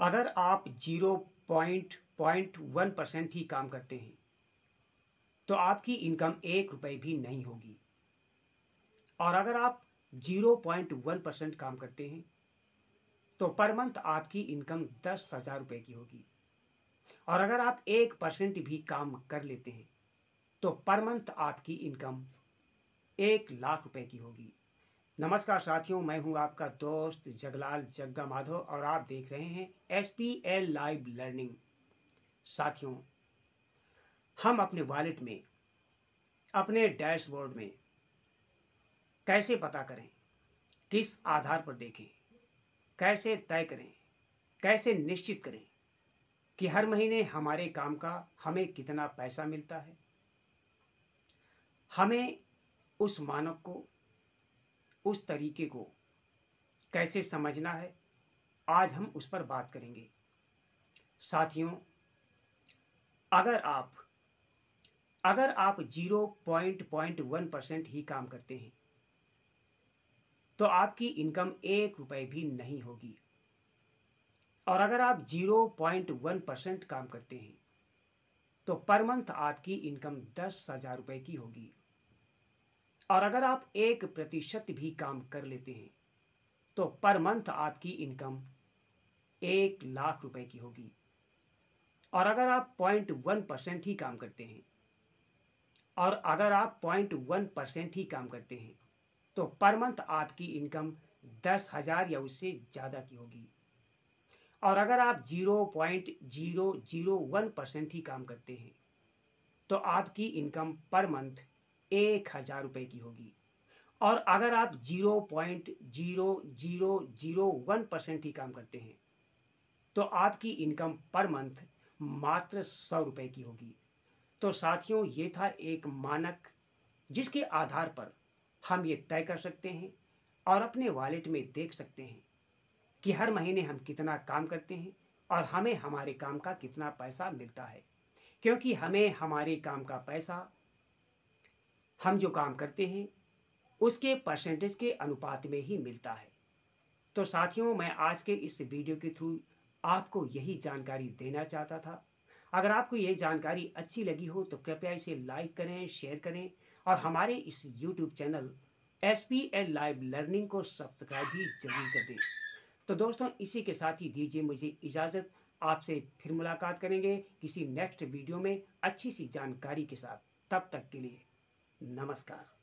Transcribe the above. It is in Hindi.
अगर आप 0.1% ही काम करते हैं तो आपकी इनकम 1 रुपये भी नहीं होगी। और अगर आप 0.1% काम करते हैं तो पर मंथ आपकी इनकम 10,000 रुपये की होगी। और अगर आप 1% भी काम कर लेते हैं तो पर मंथ आपकी इनकम 1,00,000 रुपये की होगी। नमस्कार साथियों, मैं हूं आपका दोस्त जगलाल जग्गा माधव और आप देख रहे हैं SPL लाइव लर्निंग। साथियों, हम अपने वॉलेट में, अपने डैशबोर्ड में कैसे पता करें, किस आधार पर देखें, कैसे तय करें, कैसे निश्चित करें कि हर महीने हमारे काम का हमें कितना पैसा मिलता है। हमें उस मानक को, उस तरीके को कैसे समझना है, आज हम उस पर बात करेंगे। साथियों, अगर आप 0.1% ही काम करते हैं तो आपकी इनकम 1 रुपये भी नहीं होगी। और अगर आप 0.1% काम करते हैं तो पर मंथ आपकी इनकम 10,000 रुपये की होगी। और अगर आप 1% भी काम कर लेते हैं तो पर मंथ आपकी इनकम 1,00,000 रुपये की होगी। और अगर आप 0.1% ही काम करते हैं तो पर मंथ आपकी इनकम 10,000 या उससे ज़्यादा की होगी। और अगर आप 0.001% ही काम करते हैं तो आपकी इनकम पर मंथ 1,000 रुपये की होगी। और अगर आप 0.0001% ही काम करते हैं तो आपकी इनकम पर मंथ मात्र 100 रुपये की होगी। तो साथियों, ये था एक मानक जिसके आधार पर हम ये तय कर सकते हैं और अपने वॉलेट में देख सकते हैं कि हर महीने हम कितना काम करते हैं और हमें हमारे काम का कितना पैसा मिलता है। क्योंकि हमें हमारे काम का पैसा, हम जो काम करते हैं उसके परसेंटेज के अनुपात में ही मिलता है। तो साथियों, मैं आज के इस वीडियो के थ्रू आपको यही जानकारी देना चाहता था। अगर आपको ये जानकारी अच्छी लगी हो तो कृपया इसे लाइक करें, शेयर करें और हमारे इस YouTube channel SPL live learning को सब्सक्राइब भी जरूर कर दें। तो दोस्तों, इसी के साथ ही दीजिए मुझे इजाज़त। आपसे फिर मुलाकात करेंगे किसी नेक्स्ट वीडियो में अच्छी सी जानकारी के साथ। तब तक के लिए नमस्कार।